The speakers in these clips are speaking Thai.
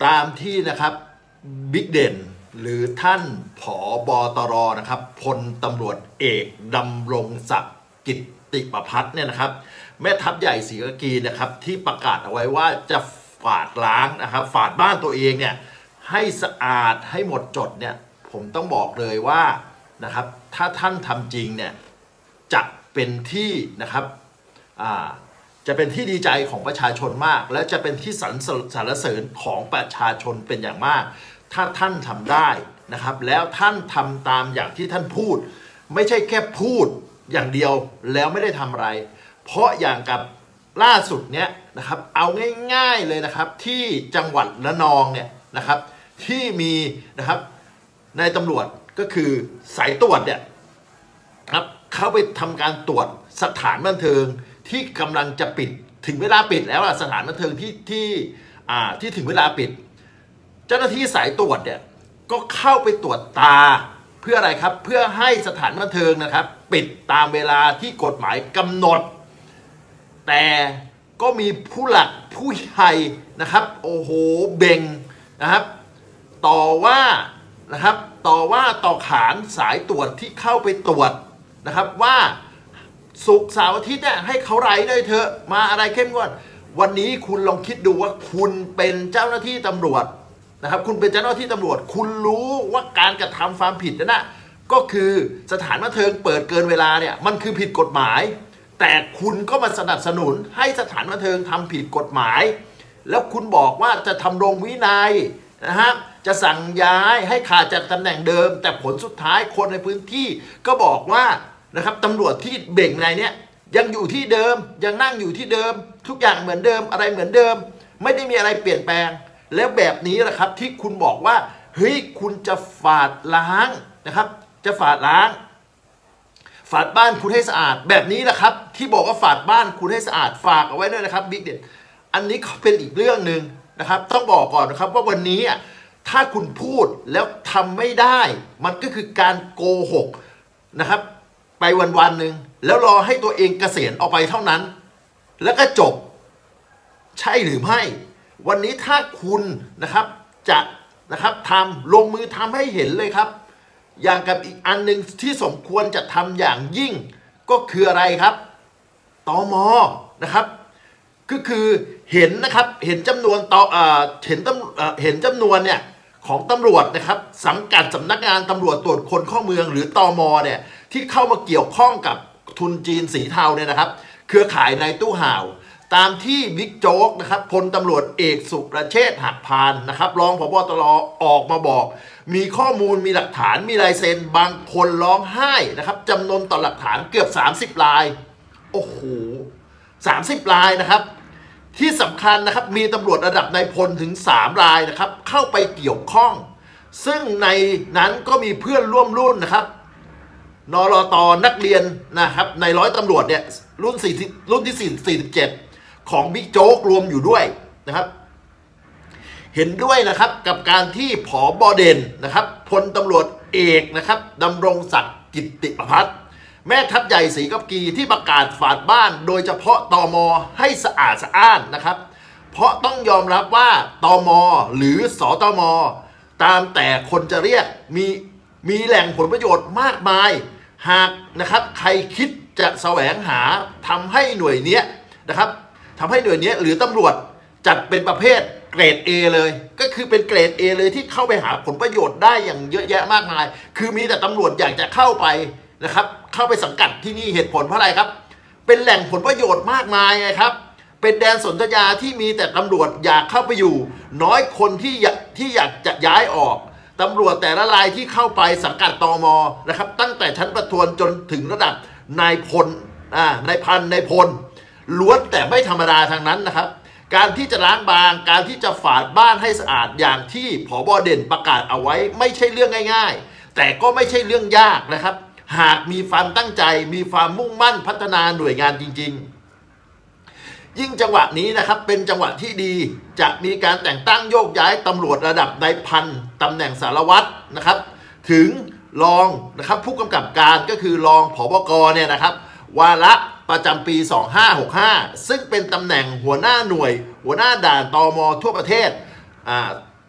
ตามที่นะครับบิ๊กเด่นหรือท่านผบ.ตร.นะครับพลตำรวจเอกดำรงศักดิ์กิตติประภัสเนี่ยนะครับแม่ทัพใหญ่ศรีกากีนะครับที่ประกาศเอาไว้ว่าจะฝาดล้างนะครับฝาดบ้านตัวเองเนี่ยให้สะอาดให้หมดจดเนี่ยผมต้องบอกเลยว่านะครับถ้าท่านทำจริงเนี่ยจะเป็นที่นะครับจะเป็นที่ดีใจของประชาชนมากและจะเป็นที่สรรเสริญของประชาชนเป็นอย่างมากถ้าท่านทำได้นะครับแล้วท่านทำตามอย่างที่ท่านพูดไม่ใช่แค่พูดอย่างเดียวแล้วไม่ได้ทำอะไรเพราะอย่างกับล่าสุดเนี้ยนะครับเอาง่ายๆเลยนะครับที่จังหวัดระนองเนี่ยนะครับที่มีนะครับนายตำรวจก็คือสายตรวจเนี่ยครับเขาไปทำการตรวจสถานบันเทิงที่กำลังจะปิดถึงเวลาปิดแล้วสถานบันเทิงที่ถึงเวลาปิดเจ้าหน้าที่สายตรวจเนี่ยก็เข้าไปตรวจตาเพื่ออะไรครับเพื่อให้สถานบันเทิงนะครับปิดตามเวลาที่กฎหมายกำหนดแต่ก็มีผู้หลักผู้ใหญ่นะครับโอ้โหเบ่งนะครับต่อว่านะครับต่อขานสายตรวจที่เข้าไปตรวจนะครับว่าศุกร์เสาร์อาทิตย์เนี่ยให้เขาไร้ด้วยเถอะมาอะไรเข้มงวดวันนี้คุณลองคิดดูว่าคุณเป็นเจ้าหน้าที่ตำรวจนะครับคุณเป็นเจ้าหน้าที่ตำรวจคุณรู้ว่าการกระทำความผิดนั่นนะก็คือสถานบันเทิงเปิดเกินเวลาเนี่ยมันคือผิดกฎหมายแต่คุณก็มาสนับสนุนให้สถานบันเทิงทำผิดกฎหมายแล้วคุณบอกว่าจะทำรงวินัยนะครับจะสั่งย้ายให้ขาดจากตำแหน่งเดิมแต่ผลสุดท้ายคนในพื้นที่ก็บอกว่านะครับตำรวจที่เบ่งในเนี้ยยังอยู่ที่เดิมยังนั่งอยู่ที่เดิมทุกอย่างเหมือนเดิมอะไรเหมือนเดิมไม่ได้มีอะไรเปลี่ยนแปลงแล้วแบบนี้แหละครับที่คุณบอกว่าเฮ้ยคุณจะฝาดล้างนะครับจะฝาดล้างฝาดบ้านคุณให้สะอาดแบบนี้แหละครับที่บอกว่าฝาดบ้านคุณให้สะอาดฝากเอาไว้ด้วยนะครับบิ๊กเด่นอันนี้เขาเป็นอีกเรื่องหนึ่งนะครับต้องบอกก่อนนะครับว่าวันนี้ถ้าคุณพูดแล้วทำไม่ได้มันก็คือการโกหกนะครับไปวันหนึ่งแล้วรอให้ตัวเองเกษียณออกไปเท่านั้นแล้วก็จบใช่หรือไม่วันนี้ถ้าคุณนะครับจะนะครับทำลงมือทำให้เห็นเลยครับอย่างกับอีกอันหนึ่งที่สมควรจะทำอย่างยิ่งก็คืออะไรครับตม.นะครับก็คือเห็นนะครับเห็นจำนวนเห็นจำนวนเนี่ยของตำรวจนะครับสังกัดสำนักงานตำรวจตรวจคนเข้าเมืองหรือตม.เนี่ยที่เข้ามาเกี่ยวข้องกับทุนจีนสีเทาเนี่ยนะครับเครือข่ายนายตู้ห่าวตามที่บิ๊กโจ๊กนะครับพลตำรวจเอกสุรเชษฐ์หักพานนะครับรองผบ.ตร.ออกมาบอกมีข้อมูลมีหลักฐานมีลายเซ็นบางคนร้องไห้นะครับจำนวนต่อหลักฐานเกือบ30 ลายโอ้โห30 ลายนะครับที่สำคัญนะครับมีตำรวจระดับนายพลถึง3 รายนะครับเข้าไปเกี่ยวข้องซึ่งในนั้นก็มีเพื่อนร่วมรุ่นนะครับนรต.นักเรียนนะครับในร้อยตำรวจเนี่ยรุ่นที่47ของบิ๊กโจ๊กรวมอยู่ด้วยนะครับเห็นด้วยนะครับกับการที่ผบ.เด่นนะครับพลตำรวจเอกนะครับดำรงศักดิ์กิตติประภัสแม่ทัพใหญ่ศรีกากีที่ประกาศฝาดบ้านโดยเฉพาะตม.ให้สะอาดสะอ้านนะครับเพราะต้องยอมรับว่าตม.หรือสตม.ตามแต่คนจะเรียกมีแหล่งผลประโยชน์มากมายหากนะครับใครคิดจะแสวงหาทำให้หน่วยเนี้ยนะครับทำให้หน่วยเนี้ยหรือตำรวจจัดเป็นประเภทเกรด A เลยก็คือเป็นเกรด A เลยที่เข้าไปหาผลประโยชน์ได้อย่างเยอะแยะมากมายคือมีแต่ตำรวจอยากจะเข้าไปนะครับเข้าไปสังกัดที่นี่เหตุผลเพราะอะไรครับเป็นแหล่งผลประโยชน์มากมายไงครับเป็นแดนสนธยาที่มีแต่ตำรวจอยากเข้าไปอยู่น้อยคนที่อยากจะย้ายออกตำรวจแต่ละรายที่เข้าไปสังกัดตม.นะครับตั้งแต่ชั้นประทวนจนถึงระดับนายพลนายพันนายพลล้วนแต่ไม่ธรรมดาทางนั้นนะครับการที่จะล้างบางการที่จะฝาดบ้านให้สะอาดอย่างที่ผบ.เด่นประกาศเอาไว้ไม่ใช่เรื่องง่ายๆแต่ก็ไม่ใช่เรื่องยากนะครับหากมีความตั้งใจมีความมุ่งมั่นพัฒนาหน่วยงานจริงๆยิ่งจังหวะนี้นะครับเป็นจังหวะที่ดีจะมีการแต่งตั้งโยกย้ายตำรวจระดับนายพันตำแหน่งสารวัตรนะครับถึงรองนะครับผู้กำกับการก็คือรองผบก.เนี่ยนะครับวาระประจำปี 2565ซึ่งเป็นตำแหน่งหัวหน้าหน่วยหัวหน้าด่านตม.ทั่วประเทศ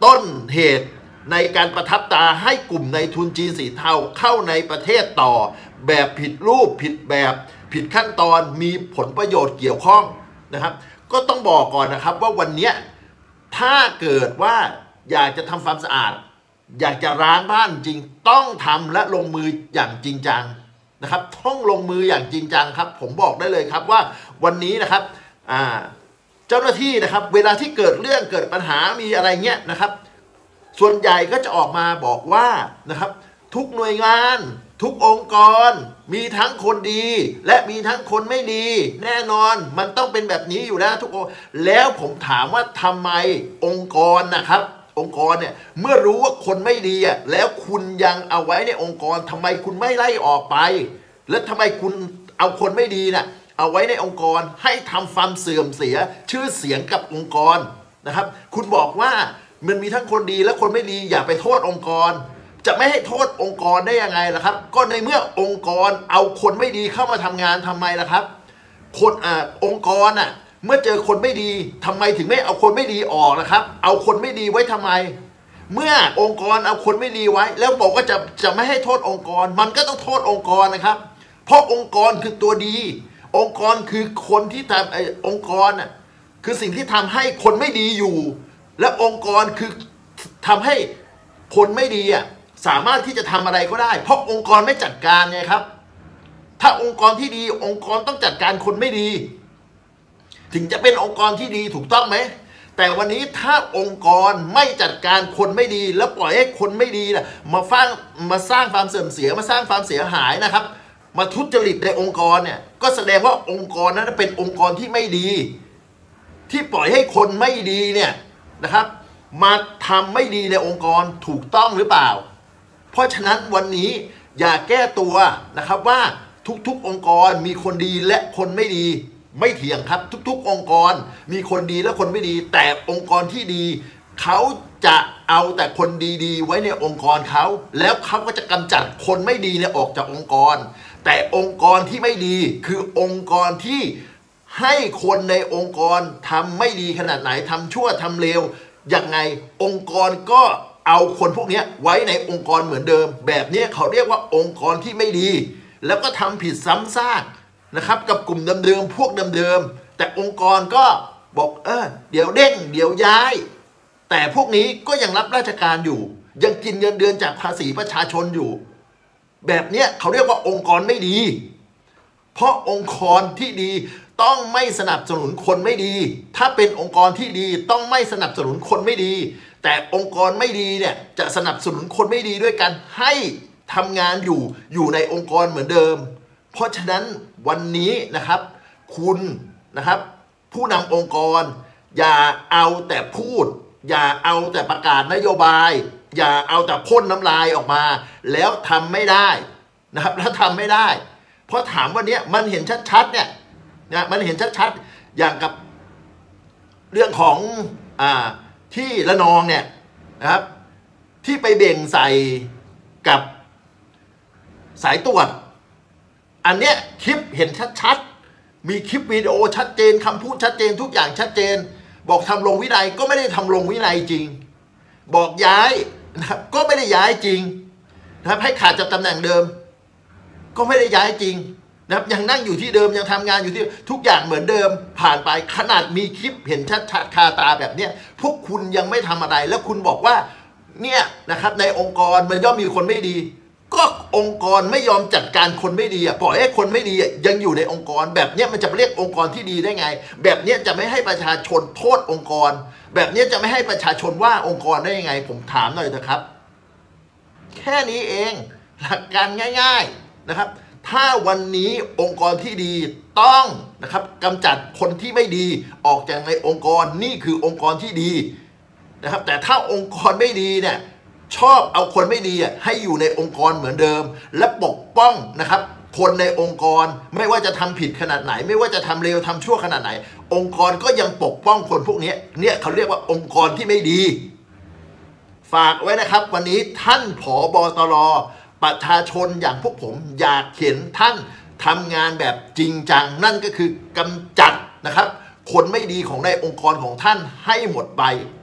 ต้นเหตุในการประทับตาให้กลุ่มในทุนจีนสีเทาเข้าในประเทศต่อแบบผิดรูปผิดแบบผิดขั้นตอนมีผลประโยชน์เกี่ยวข้องนะครับก็ต้องบอกก่อนนะครับว่าวันนี้ถ้าเกิดว่าอยากจะทำความสะอาดอยากจะล้างบ้านจริงต้องทำและลงมืออย่างจริงจังนะครับต้องลงมืออย่างจริงจังครับผมบอกได้เลยครับว่าวันนี้นะครับเจ้าหน้าที่นะครับเวลาที่เกิดเรื่องเกิดปัญหามีอะไรเงี้ยนะครับส่วนใหญ่ก็จะออกมาบอกว่านะครับทุกหน่วยงานทุกองค์กรมีทั้งคนดีและมีทั้งคนไม่ดีแน่นอนมันต้องเป็นแบบนี้อยู่แล้วทุกองค์แล้วผมถามว่าทำไมองค์กรนะครับองค์กรเนี่ยเมื่อรู้ว่าคนไม่ดีแล้วคุณยังเอาไว้ในองค์กรทำไมคุณไม่ไล่ออกไปและทำไมคุณเอาคนไม่ดีน่ะเอาไว้ในองค์กรให้ทำความเสื่อมเสียชื่อเสียงกับองค์กรนะครับคุณบอกว่ามันมีทั้งคนดีและคนไม่ดีอย่าไปโทษองค์กรจะไม่ให้โทษองค์กรได้ยังไงล่ะครับก็ในเมื่อองค์กรเอาคนไม่ดีเข้ามาทำงานทำไมล่ะครับคนองค์กรเมื่อเจอคนไม่ดีทำไมถึงไม่เอาคนไม่ดีออกนะครับเอาคนไม่ดีไว้ทำไมเมื่อองค์กรเอาคนไม่ดีไว้แล้วบอกว่าจะไม่ให้โทษองค์กรมันก็ต้องโทษองค์กรนะครับเพราะองค์กรคือตัวดีองค์กรคือคนที่ทำองค์กรคือสิ่งที่ทำให้คนไม่ดีอยู่และองค์กรคือทำให้คนไม่ดีสามารถที่จะทำอะไรก็ได้เพราะองค์กรไม่จัดการไงครับถ้าองค์กรที่ดีองค์กรต้องจัดการคนไม่ดีถึงจะเป็นองค์กรที่ดีถูกต้องไหมแต่วันนี้ถ้าองค์กรไม่จัดการคนไม่ดีแล้วปล่อยให้คนไม่ดีมาสร้างความเสื่อมเสียมาสร้างความเสียหายนะครับมาทุจริตในองค์กรเนี่ยก็แสดงว่าองค์กรนั้นเป็นองค์กรที่ไม่ดีที่ปล่อยให้คนไม่ดีเนี่ยนะครับมาทำไม่ดีในองค์กรถูกต้องหรือเปล่าเพราะฉะนั้นวันนี้อย่าแก้ตัวนะครับว่าทุกๆองค์กรมีคนดีและคนไม่ดีไม่เถียงครับทุกๆองค์กรมีคนดีและคนไม่ดีแต่องค์กรที่ดีเขาจะเอาแต่คนดีๆไว้ในองค์กรเขาแล้วเขาก็จะกำจัดคนไม่ดีเนี่ยออกจากองค์กรแต่องค์กรที่ไม่ดีคือองค์กรที่ให้คนในองค์กรทำไม่ดีขนาดไหนทำชั่วทำเลวยังไงองค์กรก็เอาคนพวกนี้ไว้ในองค์กรเหมือนเดิมแบบนี้เขาเรียกว่าองค์กรที่ไม่ดีแล้วก็ทำผิดซ้ำซากนะครับกับกลุ่มเดิมๆพวกเดิมๆแต่องค์กรก็บอกเดี๋ยวเด้งเดี๋ยวย้ายแต่พวกนี้ก็ยังรับราชการอยู่ยังกินเงินเดือนจากภาษีประชาชนอยู่แบบนี้เขาเรียกว่าองค์กรไม่ดีเพราะองค์กรที่ดีต้องไม่สนับสนุนคนไม่ดีถ้าเป็นองค์กรที่ดีต้องไม่สนับสนุนคนไม่ดีแต่องค์กรไม่ดีเนี่ยจะสนับสนุนคนไม่ดีด้วยกันให้ทำงานอยู่ในองค์กรเหมือนเดิมเพราะฉะนั้นวันนี้นะครับคุณนะครับผู้นำองค์กรอย่าเอาแต่พูดอย่าเอาแต่ประกาศนโยบายอย่าเอาแต่พ่นน้ำลายออกมาแล้วทำไม่ได้นะครับแล้วทำไม่ได้เพราะถามวันนี้มันเห็นชัดๆเนี่ยนะมันเห็นชัดๆอย่างกับเรื่องของที่ระนองเนี่ยนะครับที่ไปเบ่งใส่กับสายตรวจอันเนี้ยคลิปเห็นชัดๆมีคลิปวิดีโอชัดเจนคำพูดชัดเจนทุกอย่างชัดเจนบอกทำลงวินัยก็ไม่ได้ทำลงวินัยจริงบอกย้ายนะครับก็ไม่ได้ย้ายจริงนะครับให้ขาดจากตำแหน่งเดิมก็ไม่ได้ย้ายจริงนะครับยังนั่งอยู่ที่เดิมยังทำงานอยู่ที่ทุกอย่างเหมือนเดิมผ่านไปขนาดมีคลิปเห็นชัดๆคาตาแบบเนี้ยพวกคุณยังไม่ทำอะไรแล้วคุณบอกว่าเนี่ยนะครับในองค์กรมันย่อมมีคนไม่ดีก็องค์กรไม่ยอมจัดการคนไม่ดีปล่อยให้คนไม่ดียังอยู่ในองค์กรแบบนี้มันจะเรียกองค์กรที่ดีได้ไงแบบนี้จะไม่ให้ประชาชนโทษองค์กรแบบนี้จะไม่ให้ประชาชนว่าองค์กรได้ยังไงผมถามหน่อยเถอะครับแค่นี้เองหลักการง่ายๆนะครับถ้าวันนี้องค์กรที่ดีต้องนะครับกำจัดคนที่ไม่ดีออกจากในองค์กรนี่คือองค์กรที่ดีนะครับแต่ถ้าองค์กรไม่ดีเนี่ยชอบเอาคนไม่ดีให้อยู่ในองค์กรเหมือนเดิมและปกป้องนะครับคนในองค์กรไม่ว่าจะทำผิดขนาดไหนไม่ว่าจะทำเลวทำชั่วขนาดไหนองค์กรก็ยังปกป้องคนพวกนี้เนี่ยเขาเรียกว่าองค์กรที่ไม่ดีฝากไว้นะครับวันนี้ท่านผบ.ตร.ประชาชนอย่างพวกผมอยากเห็นท่านทำงานแบบจริงจังนั่นก็คือกำจัดนะครับคนไม่ดีของในองค์กรของท่านให้หมดไป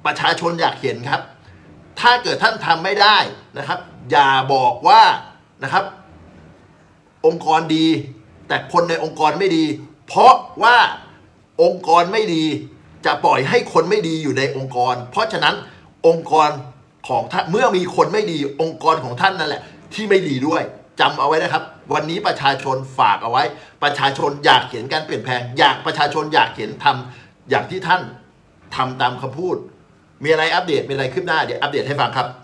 ประชาชนอยากเห็นครับถ้าเกิดท่านทำไม่ได้นะครับอย่าบอกว่านะครับองค์กรดีแต่คนในองค์กรไม่ดีเพราะว่าองค์กรไม่ดีจะปล่อยให้คนไม่ดีอยู่ในองค์กรเพราะฉะนั้นองค์กรของท่านเมื่อมีคนไม่ดีองค์กรของท่านนั่นแหละที่ไม่ดีด้วยจำเอาไว้นะครับวันนี้ประชาชนฝากเอาไว้ประชาชนอยากเห็นการเปลี่ยนแปลงประชาชนอยากเห็นทำอย่างที่ท่านทำตามคำพูดมีอะไรอัปเดตมีอะไรคืบหน้าเดี๋ยวอัปเดตให้ฟังครับ